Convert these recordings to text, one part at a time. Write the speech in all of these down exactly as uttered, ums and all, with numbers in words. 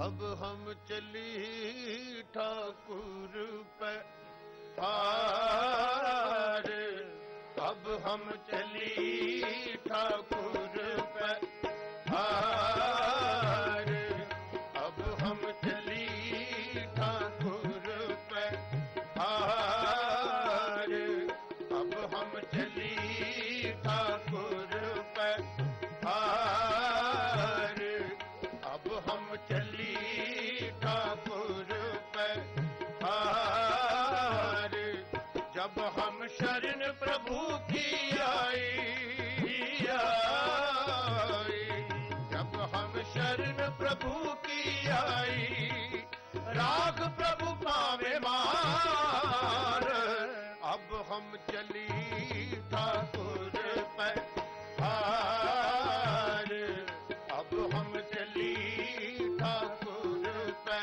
अब हम चली ठाकुर पे हार, अब हम चली ठाकुर पे हार, अब हम चली ठाकुर पे हार, अब हम चली ठाकुर पे हार, अब हम चली ठाकुर पे हार। जब हम शरण प्रभु की आई, आई, जब हम शरण प्रभु की आई, राग प्रभु पावे मार। अब हम चली ठाकुर पे हार, अब हम चली ठाकुर पे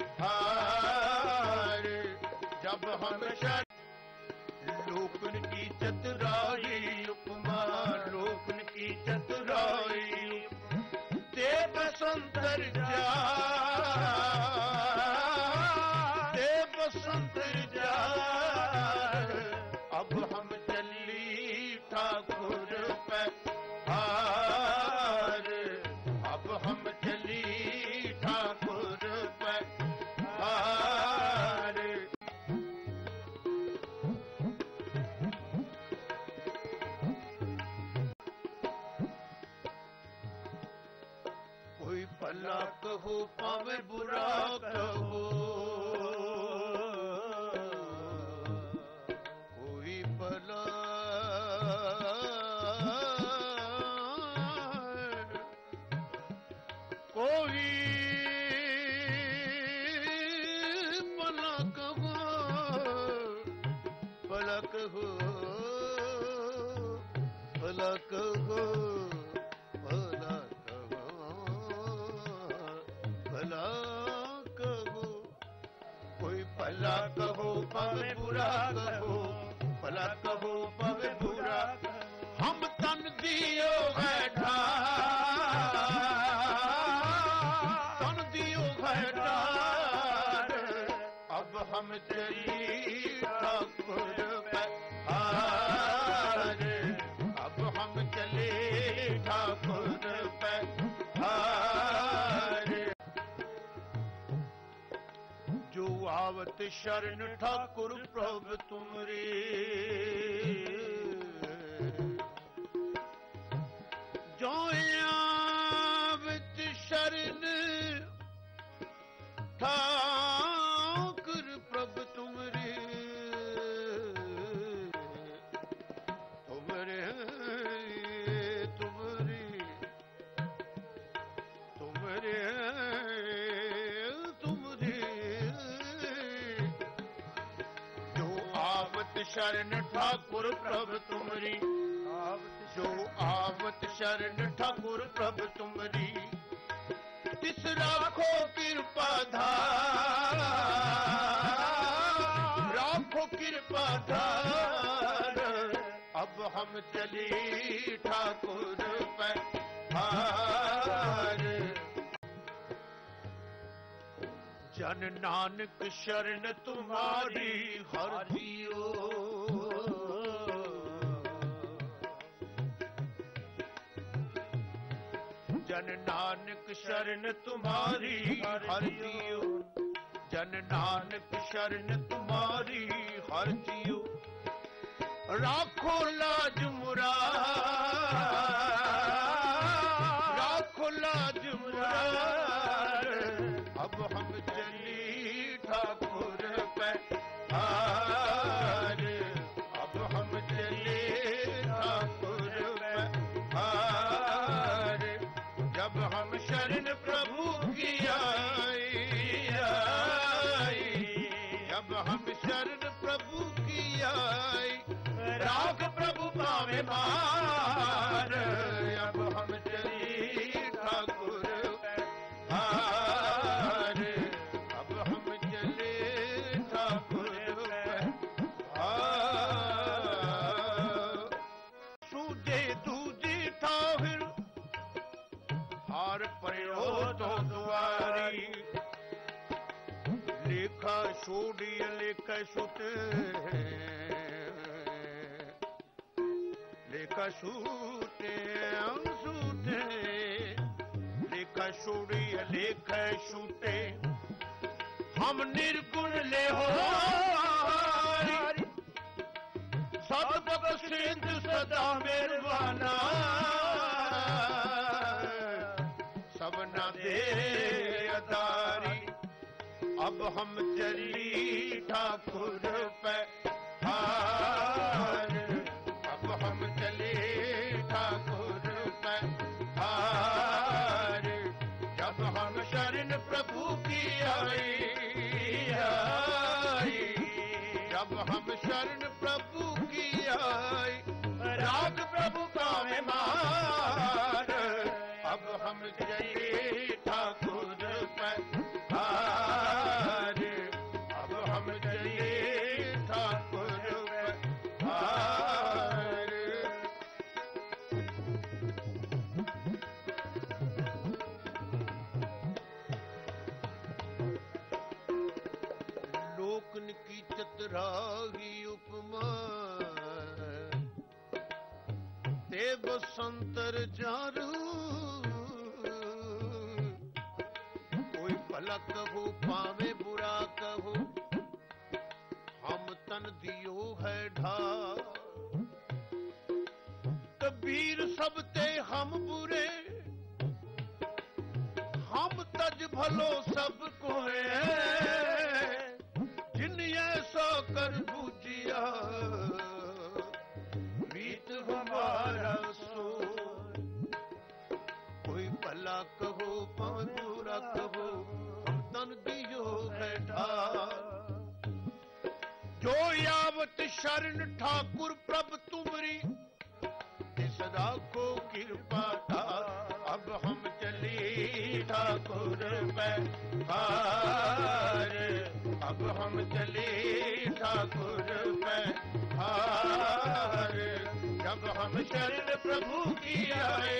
हार। जब हम शरण लोकन की चतुराई उपमा, लोकन की चतुराई ते बसंतर जा, ते बसंतर जा। अब हम चली ठाकुर पे हार, अब हम चली ठाकुर पे हार। कोई भला कहो पावे बुरा कहो, कोई भला कोई भला कहो, भला कहो, भला कहो, भला भला कहो। कोई भला कहो पवे बुरा कहो, भला कहो पवे बुरा। हम तन दियो बैठा, तन दियो बैठा। अब हम चली ठाकुर पे हार, अब हम चले ठाकुर पे हार। जो आवत शरण ठाकुर प्रभु तुमरे, जो आवत शरण ठाकुर प्रभु तुमरे, तुमरे तुमरे तुमरे आवत शरण ठाकुर प्रभु तुमरी, जो आवत शरण ठाकुर प्रभु तुमरी। तिस राखो कृपा धार, राखो कृपा धार। अब हम चली ठाकुर पे हार। जन नानक शरण तुम्हारी हर जियो, जन नानक शरण तुम्हारी हर जियो, जन नानक शरण तुम्हारी हर जियो। राखो लाज मुरार, राखो लाज मुरार। अब हम चली ठाकुर पे हार, अब हम चले ठाकुर पे हार। जब हम शरण प्रभु की आई, आई, जब हम शरण प्रभु की आई, राग प्रभु पावे मार। अब हम चली ठाकुर पे हार, अब हम चले ठाकुर पे हार। सूझे दूजी ठाहिर हार पयो तो दुआरी, छोड़िए लेख सुटे लेख सूटे सूटे लेख छोड़िए लेख सूटे हम निर्गुण ले हो सतबक सिंध सदा मेहरबाना सबना दे अदारी अब हम चली ठाकुर पे हार अब हम चले ठाकुर पे हार जब हम शरण प्रभु की आई आई जब हम शरण प्रभु की आई राग प्रभु का मेहमान अब हम चले ठाकुर पे हार अब हम चले ठाकुर पे हार लोकन की चतुराही उपमा ते बसंतर जारू कोई भला कहो पावे बुरा कहो हम तन दियो है ढार कबीर सब ते हम बुरे हम तज भलो सब को जिन ऐसा कर बूझिया मीत हमारा सो कोई भला कहो पावे बुरा कहो हम तन दियो है ढार जो यावत शरण ठाकुर प्रभ तुमरी इस राखो कृपा था अब हम चली ठाकुर पे हार अब हम चली ठाकुर पे हार जब हम शरण प्रभु की आए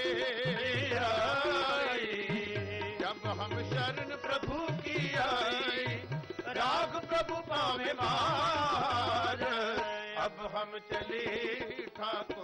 आई जब हम शरण प्रभु की आई राग प्रभु पावे मार अब हम चले ठाकुर